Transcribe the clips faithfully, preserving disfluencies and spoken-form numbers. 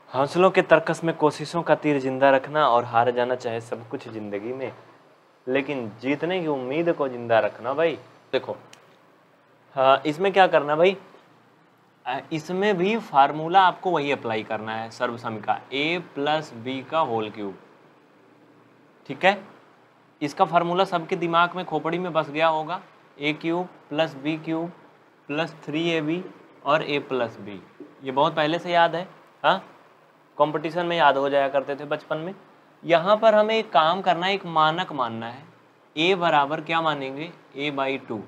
हौसलों के तर्कस में कोशिशों का तीर जिंदा रखना और हार जाना चाहे सब कुछ जिंदगी में, लेकिन जीतने की उम्मीद को जिंदा रखना। भाई देखो, हाँ इसमें क्या करना भाई, इसमें भी फार्मूला आपको वही अप्लाई करना है सर्वसम का, ए प्लस बी का होल क्यूब। ठीक है, इसका फार्मूला सबके दिमाग में खोपड़ी में बस गया होगा, A cube plus B cube plus three A B और ए प्लस बी। ये बहुत पहले से याद है, हाँ कंपटीशन में याद हो जाया करते थे बचपन में। यहाँ पर हमें एक काम करना है, एक मानक मानना है। ए बराबर क्या मानेंगे, ए बाई टू।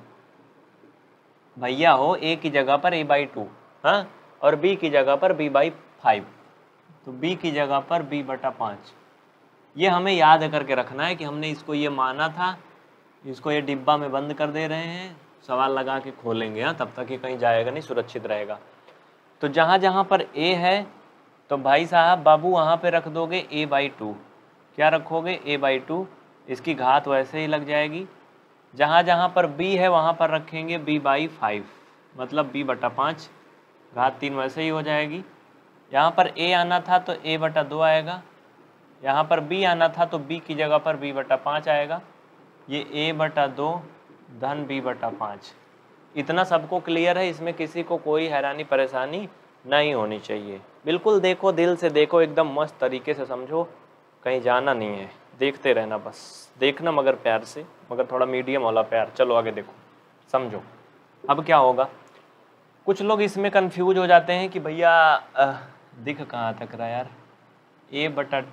भैया हो ए की जगह पर ए बाई टू, हाँ, और बी की जगह पर बी बाई फाइव, तो बी की जगह पर बी बटा पाँच। ये हमें याद करके रखना है कि हमने इसको ये माना था। इसको ये डिब्बा में बंद कर दे रहे हैं, सवाल लगा के खोलेंगे, हाँ तब तक ये कहीं जाएगा नहीं, सुरक्षित रहेगा। तो जहाँ जहाँ पर ए है तो भाई साहब बाबू वहाँ पे रख दोगे ए बाई टू। क्या रखोगे, ए बाई टू, इसकी घात वैसे ही लग जाएगी। जहाँ जहाँ पर बी है वहाँ पर रखेंगे बी बाई फाइव, मतलब बी बटा पाँच, घात तीन वैसे ही हो जाएगी। यहाँ पर ए आना था तो ए बटा दो आएगा, यहाँ पर बी आना था तो बी की जगह पर बी बटा पाँच आएगा। ये ए बटा दो धन बी बटा पाँच। इतना सबको क्लियर है, इसमें किसी को कोई हैरानी परेशानी नहीं होनी चाहिए। बिल्कुल देखो, दिल से देखो, एकदम मस्त तरीके से समझो, कहीं जाना नहीं है, देखते रहना बस, देखना मगर प्यार से, मगर थोड़ा मीडियम वाला प्यार। चलो आगे देखो, समझो अब क्या होगा। कुछ लोग इसमें कंफ्यूज हो जाते हैं कि भैया दिख कहाँ तक रहा यार, ए बटा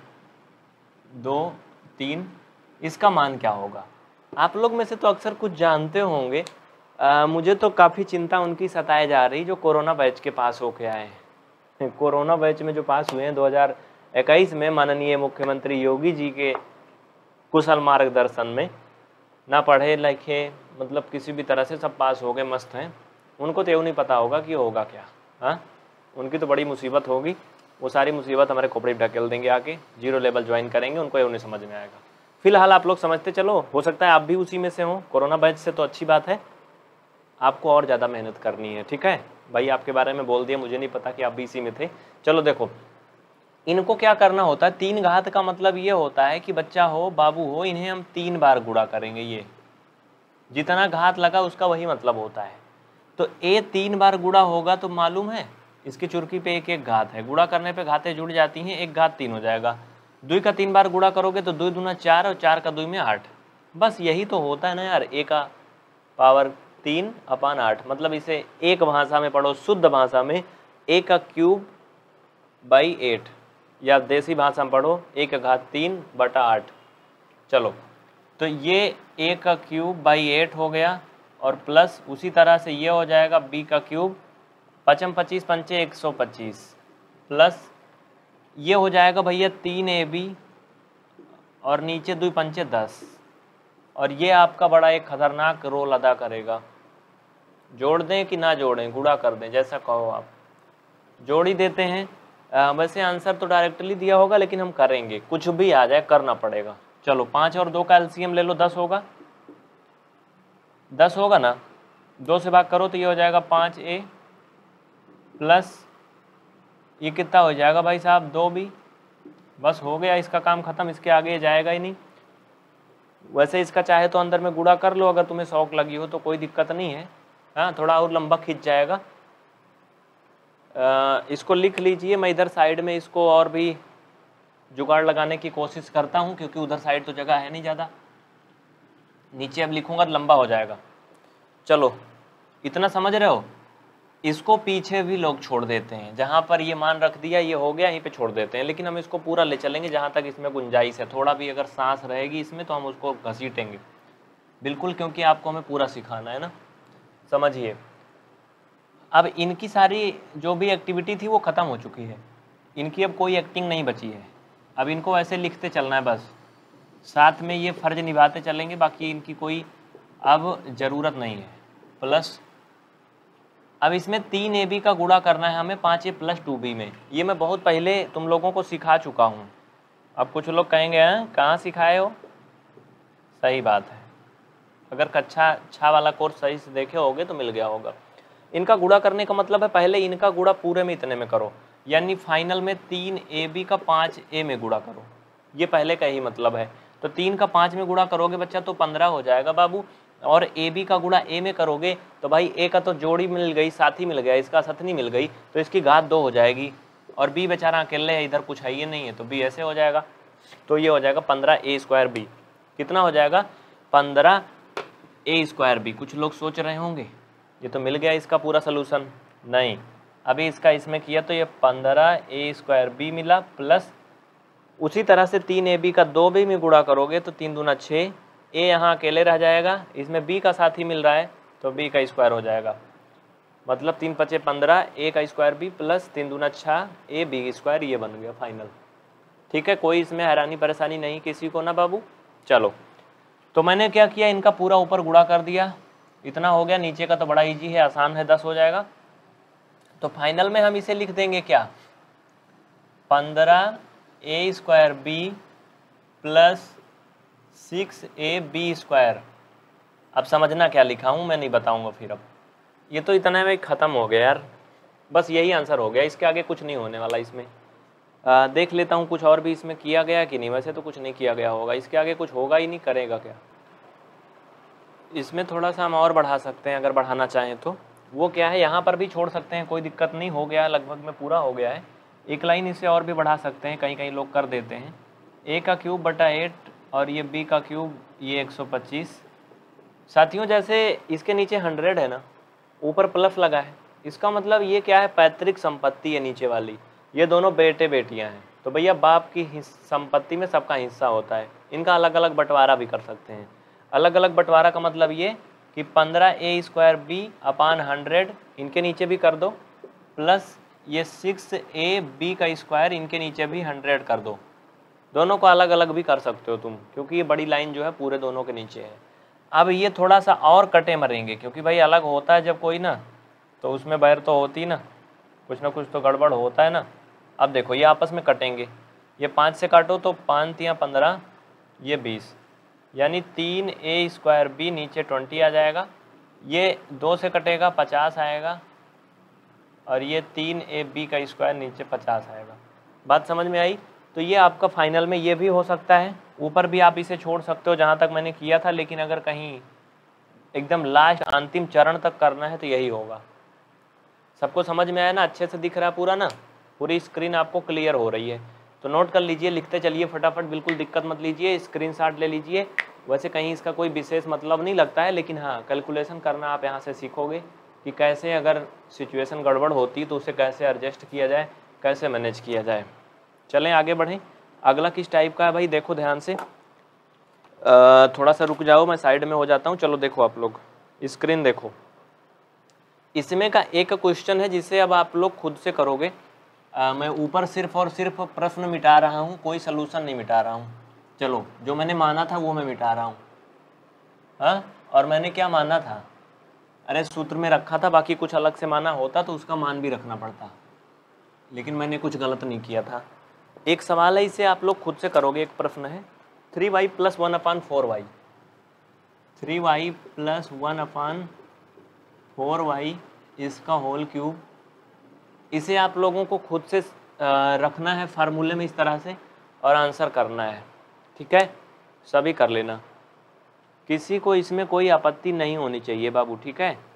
दो तीन, इसका मान क्या होगा। आप लोग में से तो अक्सर कुछ जानते होंगे, आ, मुझे तो काफ़ी चिंता उनकी सताए जा रही जो कोरोना बैच के पास होके आए हैं। कोरोना बैच में जो पास हुए हैं दो हज़ार इक्कीस में माननीय मुख्यमंत्री योगी जी के कुशल मार्गदर्शन में, ना पढ़े लिखे मतलब किसी भी तरह से सब पास हो गए, मस्त हैं। उनको तो यूँ नहीं पता होगा कि होगा क्या, हाँ उनकी तो बड़ी मुसीबत होगी। वो सारी मुसीबत हमारे खोपड़ी पे ढकेल देंगे, आके जीरो लेवल ज्वाइन करेंगे, उनको यूँ नहीं समझ में आएगा। फिलहाल आप लोग समझते चलो, हो सकता है आप भी उसी में से हों कोरोना बैच से, तो अच्छी बात है, आपको और ज़्यादा मेहनत करनी है। ठीक है भाई, आपके बारे में बोल दिया, मुझे नहीं पता कि आप भी इसी में थे। चलो देखो, इनको क्या करना होता है, तीन घात का मतलब ये होता है कि बच्चा हो बाबू हो, इन्हें हम तीन बार गुणा करेंगे। ये जितना घात लगा उसका वही मतलब होता है। तो ए तीन बार गुणा होगा तो मालूम है इसकी चुरकी पे एक एक घात है, गुणा करने पे घातें जुड़ जाती हैं, एक घात तीन हो जाएगा। दुई का तीन बार गुणा करोगे तो दुई दूना चार और चार का दुई में आठ। बस यही तो होता है ना यार, ए का पावर तीन अपान आठ, मतलब इसे एक भाषा में पढ़ो, शुद्ध भाषा में ए का क्यूब बाई एट, या देसी भाषा में पढ़ो ए का घात तीन बटा आठ। चलो तो ये ए का क्यूब बाई एट हो गया, और प्लस उसी तरह से ये हो जाएगा बी का क्यूब, पचम पच्चीस पंचे एक सौ पच्चीस, प्लस ये हो जाएगा भैया तीन ए बी और नीचे दो पंचे दस। और ये आपका बड़ा एक खतरनाक रोल अदा करेगा। जोड़ दें कि ना जोड़ें, गुणा कर दें, जैसा कहो आप, जोड़ ही देते हैं। आ, वैसे आंसर तो डायरेक्टली दिया होगा लेकिन हम करेंगे, कुछ भी आ जाए करना पड़ेगा। चलो पाँच और दो का एलसीएम ले लो, दस होगा, दस होगा ना, दो से भाग करो तो ये हो जाएगा पाँच ए प्लस ये कितना हो जाएगा भाई साहब, दो बी। बस हो गया, इसका काम खत्म, इसके आगे ये जाएगा ही नहीं। वैसे इसका चाहे तो अंदर में गुणा कर लो, अगर तुम्हें शौक लगी हो तो कोई दिक्कत नहीं है, हाँ थोड़ा और लंबा खींच जाएगा। आ, इसको लिख लीजिए, मैं इधर साइड में इसको और भी जुगाड़ लगाने की कोशिश करता हूँ, क्योंकि उधर साइड तो जगह है नहीं ज़्यादा। नीचे अब लिखूंगा तो लंबा हो जाएगा। चलो इतना समझ रहे हो। इसको पीछे भी लोग छोड़ देते हैं, जहाँ पर ये मान रख दिया ये हो गया, यहीं पे छोड़ देते हैं, लेकिन हम इसको पूरा ले चलेंगे जहाँ तक इसमें गुंजाइश है। थोड़ा भी अगर सांस रहेगी इसमें तो हम उसको घसीटेंगे बिल्कुल, क्योंकि आपको हमें पूरा सिखाना है ना। समझिए, अब इनकी सारी जो भी एक्टिविटी थी वो ख़त्म हो चुकी है, इनकी अब कोई एक्टिंग नहीं बची है। अब इनको ऐसे लिखते चलना है बस, साथ में ये फ़र्ज निभाते चलेंगे, बाकी इनकी कोई अब ज़रूरत नहीं है। प्लस अब इसमें तीन ए बी का गुणा करना है हमें पाँच ए प्लस टू बी में। ये मैं बहुत पहले तुम लोगों को सिखा चुका हूँ। अब कुछ लोग कहेंगे हैं कहाँ सिखाए हो, सही बात है, अगर कक्षा छः वाला कोर्स सही से देखे होगे तो मिल गया होगा। इनका गुणा करने का मतलब है पहले इनका गुणा पूरे में इतने में करो, यानी फाइनल में तीन ए बी का पाँच ए में गुणा करो, ये पहले का ही मतलब है। तो तीन का पाँच में गुणा करोगे बच्चा तो पंद्रह हो जाएगा बाबू, और ए बी का गुणा ए में करोगे तो भाई ए का तो जोड़ी मिल गई, साथी मिल गया, इसका सतनी मिल गई, तो इसकी घात दो हो जाएगी, और बी बेचारा अकेले है, इधर कुछ है ही नहीं है, तो बी ऐसे हो जाएगा। तो ये हो जाएगा पंद्रह ए स्क्वायर बी, कितना हो जाएगा पंद्रह ए स्क्वायर बी। कुछ लोग सोच रहे होंगे ये तो मिल गया इसका पूरा सोल्यूशन, नहीं, अभी इसका इसमें किया तो ये पंद्रह ए स्क्वायर बी मिला, प्लस उसी तरह से तीन ए बी का दो बी में गुणा करोगे तो तीन दूना छः, ए यहाँ अकेले रह जाएगा, इसमें बी का साथ ही मिल रहा है तो बी का स्क्वायर हो जाएगा, मतलब तीन पचे पंद्रह ए का स्क्वायर बी प्लस तीन दूना छः ए बी स्क्वायर, ये बन गया फाइनल। ठीक है, कोई इसमें हैरानी परेशानी नहीं किसी को ना बाबू। चलो, तो मैंने क्या किया, इनका पूरा ऊपर गुणा कर दिया, इतना हो गया, नीचे का तो बड़ा इजी है, आसान है, दस हो जाएगा। तो फाइनल में हम इसे लिख देंगे क्या, पंद्रह A square B plus six A B square. अब समझना क्या लिखा हूँ मैं नहीं बताऊँगा फिर, अब ये तो इतना में ख़त्म हो गया यार, बस यही आंसर हो गया, इसके आगे कुछ नहीं होने वाला इसमें। आ, देख लेता हूँ कुछ और भी इसमें किया गया कि नहीं, वैसे तो कुछ नहीं किया गया होगा, इसके आगे कुछ होगा ही नहीं, करेगा क्या। इसमें थोड़ा सा हम और बढ़ा सकते हैं अगर बढ़ाना चाहें तो, वो क्या है, यहाँ पर भी छोड़ सकते हैं, कोई दिक्कत नहीं, हो गया लगभग में पूरा हो गया है। एक लाइन इससे और भी बढ़ा सकते हैं, कहीं कहीं लोग कर देते हैं, ए का क्यूब बटा एट और ये बी का क्यूब ये एक सौ पच्चीस। साथियों जैसे इसके नीचे हंड्रेड है ना, ऊपर प्लस लगा है, इसका मतलब ये क्या है, पैतृक संपत्ति है नीचे वाली, ये दोनों बेटे बेटियां हैं, तो भैया बाप की संपत्ति में सबका हिस्सा होता है, इनका अलग अलग बंटवारा भी कर सकते हैं। अलग अलग बंटवारा का मतलब ये कि पंद्रह A square B upon hundred इनके नीचे भी कर दो, प्लस ये सिक्स ए बी का स्क्वायर इनके नीचे भी हंड्रेड कर दो। दोनों को अलग अलग भी कर सकते हो तुम, क्योंकि ये बड़ी लाइन जो है पूरे दोनों के नीचे है। अब ये थोड़ा सा और कटे मरेंगे, क्योंकि भाई अलग होता है जब कोई ना, तो उसमें बैर तो होती ना, कुछ ना कुछ तो गड़बड़ होता है ना। अब देखो ये आपस में कटेंगे, ये पाँच से काटो तो पाँच तियाँ पंद्रह, ये बीस, यानी तीन ए स्क्वायर बी नीचे ट्वेंटी आ जाएगा, ये दो से कटेगा पचास आएगा, और ये तीन ए बी का स्क्वायर नीचे पचास आएगा। बात समझ में आई। तो ये आपका फाइनल में ये भी हो सकता है, ऊपर भी आप इसे छोड़ सकते हो जहाँ तक मैंने किया था, लेकिन अगर कहीं एकदम लास्ट अंतिम चरण तक करना है तो यही होगा। सबको समझ में आया ना, अच्छे से दिख रहा है पूरा ना, पूरी स्क्रीन आपको क्लियर हो रही है। तो नोट कर लीजिए, लिखते चलिए फटाफट, बिल्कुल दिक्कत मत लीजिए, स्क्रीनशॉट ले लीजिए। वैसे कहीं इसका कोई विशेष मतलब नहीं लगता है, लेकिन हाँ कैलकुलेशन करना आप यहाँ से सीखोगे कि कैसे अगर सिचुएशन गड़बड़ होती तो उसे कैसे एडजस्ट किया जाए, कैसे मैनेज किया जाए। चलें आगे बढ़ें। अगला किस टाइप का है भाई, देखो ध्यान से, आ, थोड़ा सा रुक जाओ, मैं साइड में हो जाता हूँ। चलो देखो आप लोग स्क्रीन देखो, इसमें का एक क्वेश्चन है जिसे अब आप लोग खुद से करोगे। आ, मैं ऊपर सिर्फ और सिर्फ प्रश्न मिटा रहा हूँ, कोई सलूशन नहीं मिटा रहा हूँ। चलो जो मैंने माना था वो मैं मिटा रहा हूँ। हाँ, और मैंने क्या माना था, अरे सूत्र में रखा था, बाकी कुछ अलग से माना होता तो उसका मान भी रखना पड़ता, लेकिन मैंने कुछ गलत नहीं किया था। एक सवाल है, इसे आप लोग खुद से करोगे। एक प्रश्न है, three Y plus one upon four Y, three Y plus one upon four Y इसका होल क्यूब। इसे आप लोगों को खुद से रखना है फार्मूले में इस तरह से और आंसर करना है, ठीक है। सभी कर लेना, किसी को इसमें कोई आपत्ति नहीं होनी चाहिए बाबू, ठीक है।